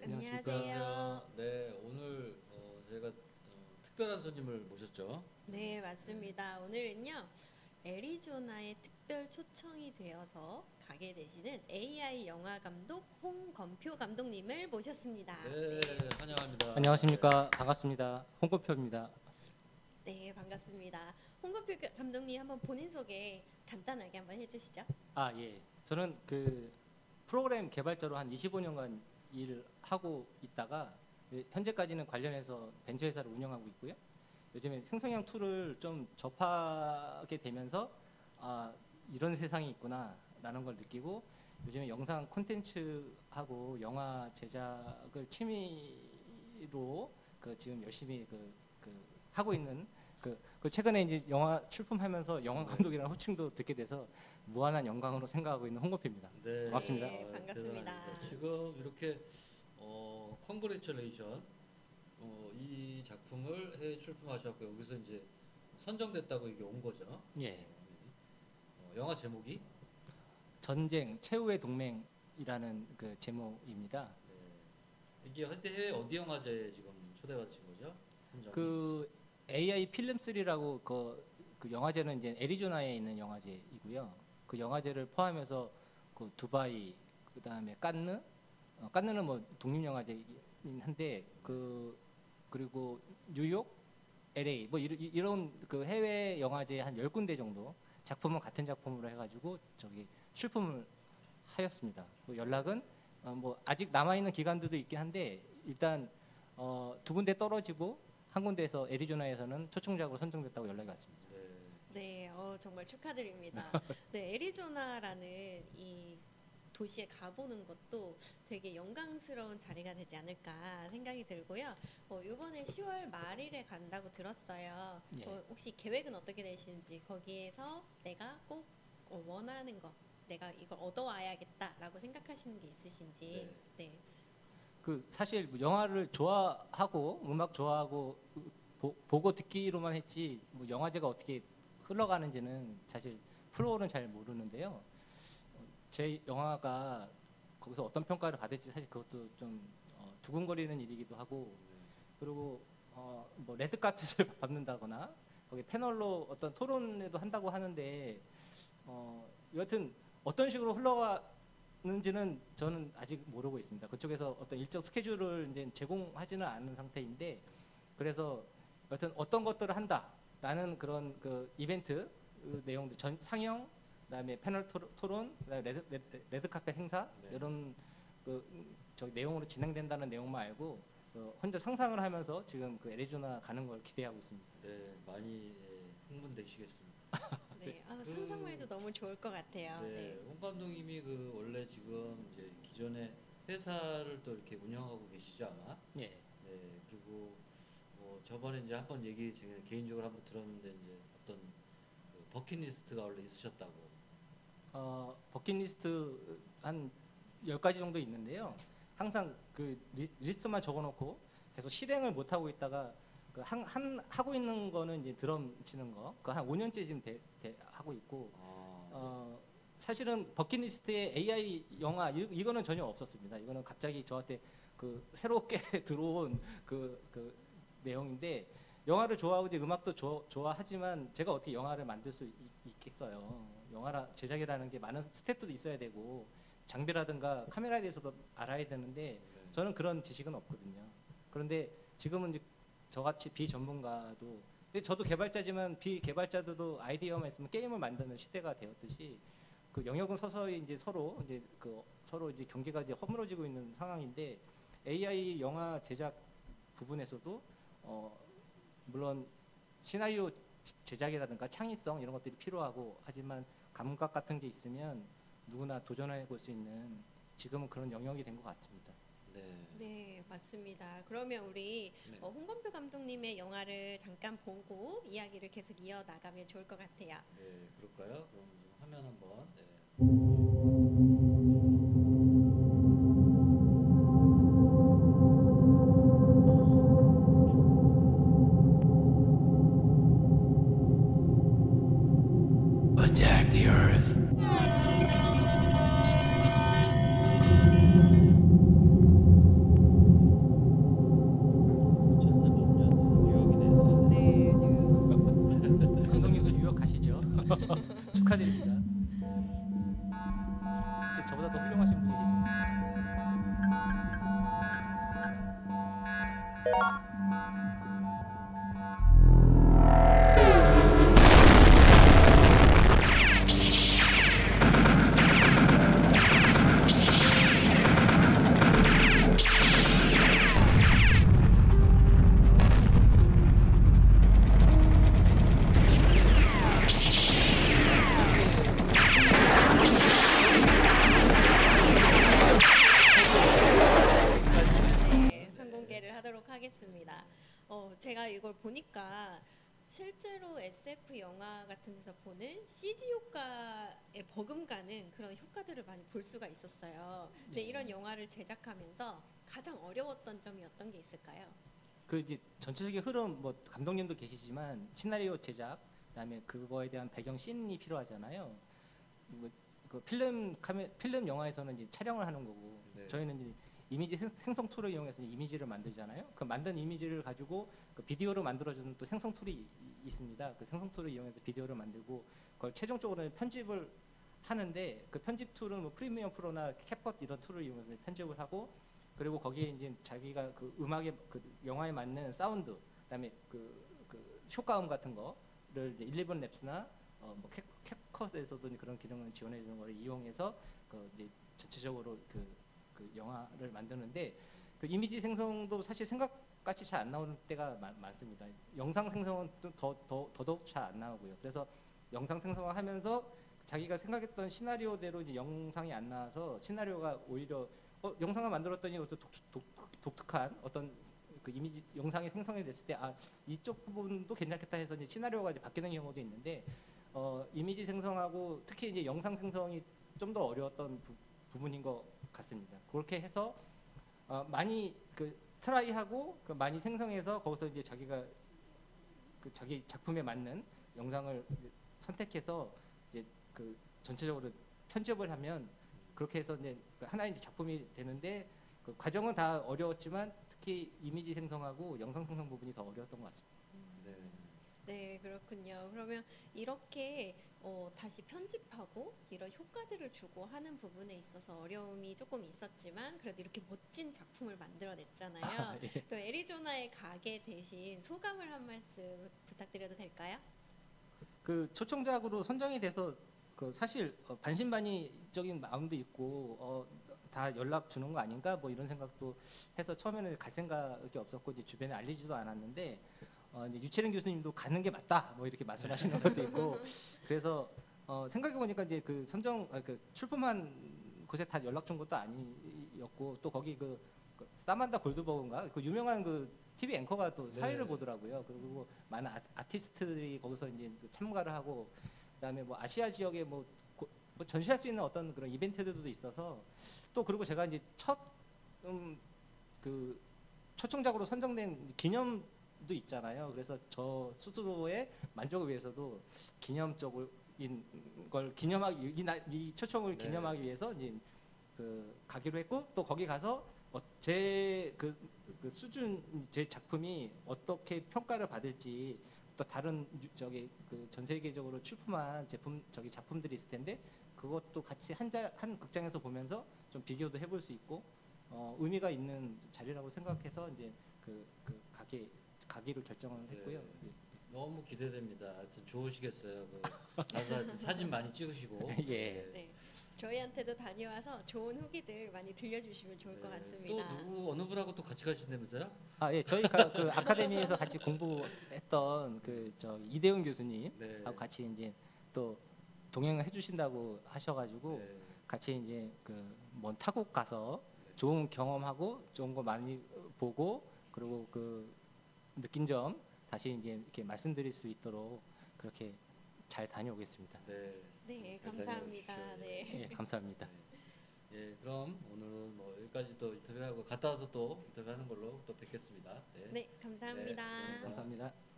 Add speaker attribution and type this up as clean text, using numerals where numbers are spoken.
Speaker 1: 안녕하세요.
Speaker 2: 네, 오늘 저희가 특별한 손님을 모셨죠.
Speaker 1: 네, 맞습니다. 오늘은요, 애리조나에 특별 초청이 되어서 가게 되시는 AI 영화 감독 홍건표 감독님을 모셨습니다.
Speaker 2: 네, 환영합니다.
Speaker 3: 안녕하십니까. 반갑습니다. 홍건표입니다.
Speaker 1: 네, 반갑습니다. 홍건표 감독님 한번 본인 소개 간단하게 한번 해주시죠.
Speaker 3: 예. 저는 그 프로그램 개발자로 한 25년간 일을 하고 있다가 현재까지는 관련해서 벤처 회사를 운영하고 있고요. 요즘에 생성형 툴을 좀 접하게 되면서 이런 세상이 있구나라는 걸 느끼고 요즘에 영상 콘텐츠하고 영화 제작을 취미로 지금 열심히 하고 있는 최근에 이제 영화 출품하면서 영화 감독이라는 호칭도 듣게 돼서 무한한 영광으로 생각하고 있는 홍건표입니다.
Speaker 2: 네,
Speaker 3: 반갑습니다.
Speaker 1: 네, 반갑습니다.
Speaker 2: 대단합니다. 지금 이렇게 컨그레츄레이션 이 작품을 해외 출품하셨고 여기서 이제 선정됐다고 이게 온 거죠.
Speaker 3: 예.
Speaker 2: 영화 제목이
Speaker 3: 전쟁 최후의 동맹이라는 그 제목입니다.
Speaker 2: 네. 이게 해외 어디 영화제에 지금 초대받으신 거죠? 선정이?
Speaker 3: 그 AI 필름 3라고 그 영화제는 이제 애리조나에 있는 영화제이고요. 그 영화제를 포함해서 그 두바이, 그다음에 깐느는 뭐 독립영화제이긴 한데 그리고 뉴욕, LA 뭐 이런 그 해외 영화제 한 10군데 정도 작품은 같은 작품으로 해가지고 저기 출품을 하였습니다. 그 연락은 뭐 아직 남아 있는 기관들도 있긴 한데 일단 두 군데 떨어지고 한 군데에서 애리조나에서는 초청작으로 선정됐다고 연락이 왔습니다.
Speaker 1: 네, 정말 축하드립니다. 네, 애리조나라는 이 도시에 가보는 것도 되게 영광스러운 자리가 되지 않을까 생각이 들고요. 이번에 10월 말일에 간다고 들었어요.
Speaker 3: 예.
Speaker 1: 혹시 계획은 어떻게 되시는지 거기에서 내가 꼭 원하는 거, 내가 이걸 얻어와야겠다라고 생각하시는 게 있으신지. 네.
Speaker 3: 그 사실 영화를 좋아하고 음악 좋아하고 보고 듣기로만 했지 뭐 영화제가 어떻게 흘러가는지는 사실 프로는 잘 모르는데요. 제 영화가 거기서 어떤 평가를 받을지 사실 그것도 좀 두근거리는 일이기도 하고 그리고 뭐 레드 카펫을 밟는다거나 거기 패널로 어떤 토론회도 한다고 하는데 여하튼 어떤 식으로 흘러가는지는 저는 아직 모르고 있습니다. 그쪽에서 어떤 일정 스케줄을 이제 제공하지는 않은 상태인데 그래서 여하튼 어떤 것들을 한다라는 그런 그 이벤트 내용들 상영 그다음에 패널 토론, 그다음에 레드카펫 행사 이런 저 내용으로 진행된다는 내용만 알고 혼자 상상을 하면서 지금 그 애리조나 가는 걸 기대하고 있습니다.
Speaker 2: 네, 많이 흥분되시겠습니다.
Speaker 1: 네, 상상만 해도 너무 좋을 것 같아요.
Speaker 2: 네, 홍 감독님이 원래 지금 이제 기존에 회사를 또 이렇게 운영하고 계시죠 아마.
Speaker 3: 예.
Speaker 2: 네, 그리고 뭐 저번에 이제 한번 얘기 제가 개인적으로 한번 들었는데 이제 어떤 버킷리스트가 원래 있으셨다고.
Speaker 3: 버킷리스트 한 10가지 정도 있는데요. 항상 그 리스트만 적어놓고 계속 실행을 못 하고 있다가 하고 있는 거는 이제 드럼 치는 거. 한 5년째 지금 하고 있고. 사실은 버킷리스트에 AI 영화 이거는 전혀 없었습니다. 이거는 갑자기 저한테 새롭게 들어온 그 내용인데 영화를 좋아하고 이제 음악도 좋아하지만 제가 어떻게 영화를 만들 수 있겠어요. 영화 제작이라는 게 많은 스태프도 있어야 되고 장비라든가 카메라에 대해서도 알아야 되는데 저는 그런 지식은 없거든요. 그런데 지금은 이제 저같이 비전문가도 근데 저도 개발자지만 비개발자들도 아이디어만 있으면 게임을 만드는 시대가 되었듯이 그 영역은 서서히 이제 서로 이제 경계가 이제 허물어지고 있는 상황인데 AI 영화 제작 부분에서도 물론 시나리오 제작이라든가 창의성 이런 것들이 필요하고 하지만 감각 같은 게 있으면 누구나 도전해 볼 수 있는 지금은 그런 영역이 된 것 같습니다.
Speaker 1: 네, 맞습니다. 그러면 우리 홍건표 감독님의 영화를 잠깐 보고 이야기를 계속 이어나가면 좋을 것 같아요.
Speaker 2: 네, 그럴까요? 그럼 좀 화면 한번. 네.
Speaker 4: Attack the Earth.
Speaker 1: 네, 선공개를 하도록 하겠습니다. 제가 이걸 보니까 실제로 SF 영화 같은 데서 보는 CG 효과에 버금가는 그런 효과들을 많이 볼 수가 있었어요. 근데
Speaker 3: 네.
Speaker 1: 이런 영화를 제작하면서 가장 어려웠던 점이 어떤 게 있을까요?
Speaker 3: 그 이제 전체적인 흐름 뭐 감독님도 계시지만 시나리오 제작 그다음에 그거에 대한 배경 씬이 필요하잖아요. 그 필름 영화에서는 이제 촬영을 하는 거고
Speaker 2: 네.
Speaker 3: 저희는 이제 이미지 생성 툴을 이용해서 이미지를 만들잖아요. 그 만든 이미지를 가지고 그 비디오로 만들어주는 또 생성 툴이 있습니다. 그 생성 툴을 이용해서 비디오를 만들고 그걸 최종적으로는 편집을 하는데 그 편집 툴은 뭐 프리미엄 프로나 캡컷 이런 툴을 이용해서 편집을 하고 그리고 거기에 이제 자기가 그 음악에 그 영화에 맞는 사운드 그다음에 그 효과음 같은 거를 이제 11랩스나 뭐 캡컷에서도 그런 기능을 지원해 주는 거를 이용해서 그 이제 전체적으로 그 영화를 만드는데 그 이미지 생성도 사실 생각같이 잘 안 나오는 때가 많습니다. 영상 생성은 더더욱 잘 안 나오고요. 그래서 영상 생성을 하면서 자기가 생각했던 시나리오대로 이제 영상이 안 나와서 시나리오가 오히려 영상을 만들었더니 어떤 독특한 어떤 그 이미지 영상이 생성이 됐을 때 아 이쪽 부분도 괜찮겠다 해서 이제 시나리오가 이제 바뀌는 경우도 있는데 이미지 생성하고 특히 이제 영상 생성이 좀 더 어려웠던 부분인 것 같습니다. 그렇게 해서 많이 그 트라이하고 그 많이 생성해서 거기서 이제 자기가 그 자기 작품에 맞는 영상을 이제 선택해서 이제 그 전체적으로 편집을 하면 그렇게 해서 이제 하나의 이제 작품이 되는데 그 과정은 다 어려웠지만 특히 이미지 생성하고 영상 생성 부분이 더 어려웠던 것 같습니다.
Speaker 2: 네.
Speaker 1: 네, 그렇군요. 그러면 이렇게 다시 편집하고 이런 효과들을 주고 하는 부분에 있어서 어려움이 조금 있었지만 그래도 이렇게 멋진 작품을 만들어냈잖아요.
Speaker 3: 예.
Speaker 1: 그럼 애리조나에 가게 되신 소감을 한 말씀 부탁드려도 될까요?
Speaker 3: 그 초청작으로 선정이 돼서 그 사실 반신반의적인 마음도 있고 다 연락 주는 거 아닌가 뭐 이런 생각도 해서 처음에는 갈 생각이 없었고 이제 주변에 알리지도 않았는데 이제 유채린 교수님도 가는 게 맞다 뭐 이렇게 말씀하시는 것도 있고 그래서 생각해 보니까 이제 그 그 출품한 곳에 다 연락 준 것도 아니었고 또 거기 그 사만다 골드버그인가 그 유명한 그 TV 앵커가 또 사회를
Speaker 2: 네.
Speaker 3: 보더라고요. 그리고 많은 아티스트들이 거기서 이제 참가를 하고 그다음에 뭐 아시아 지역에 뭐 전시할 수 있는 어떤 그런 이벤트들도 있어서 또 그리고 제가 이제 그 초청작으로 선정된 기념도 있잖아요. 그래서 저 스스로의 만족을 위해서도 기념적인 걸 기념하기 이 초청을
Speaker 2: 네.
Speaker 3: 기념하기 위해서 이제 그 가기로 했고 또 거기 가서 제 그 수준 제 작품이 어떻게 평가를 받을지 또 다른 저기 그 전 세계적으로 출품한 작품들이 있을 텐데 그것도 같이 한 극장에서 보면서 좀 비교도 해볼 수 있고 의미가 있는 자리라고 생각해서 이제 가기로 결정을 했고요.
Speaker 2: 네. 너무 기대됩니다. 하여튼 좋으시겠어요. 가서 사진 많이 찍으시고.
Speaker 3: 예.
Speaker 1: 네, 저희한테도 다녀와서 좋은 후기들 많이 들려주시면 좋을 것
Speaker 2: 네.
Speaker 1: 같습니다.
Speaker 2: 또 누구 어느 분하고 또 같이 가신다면서요?
Speaker 3: 예, 저희가 그 아카데미에서 같이 공부했던 저 이대훈 교수님하고
Speaker 2: 네.
Speaker 3: 같이 이제 또 동행을 해주신다고 하셔가지고
Speaker 2: 네.
Speaker 3: 같이 이제 그 먼 타국 가서 좋은 경험하고 좋은 거 많이 보고 그리고 그 느낀 점 다시 이제 이렇게 말씀드릴 수 있도록 그렇게 잘 다녀오겠습니다.
Speaker 2: 네.
Speaker 1: 네,
Speaker 2: 잘
Speaker 1: 감사합니다.
Speaker 2: 다녀오십시오.
Speaker 1: 네.
Speaker 3: 예, 감사합니다.
Speaker 2: 예, 그럼 오늘은 뭐 여기까지 또 인터뷰하고 갔다 와서 또 인터뷰하는 걸로 또 뵙겠습니다. 네.
Speaker 1: 네, 감사합니다.
Speaker 2: 네, 감사합니다.
Speaker 3: 감사합니다.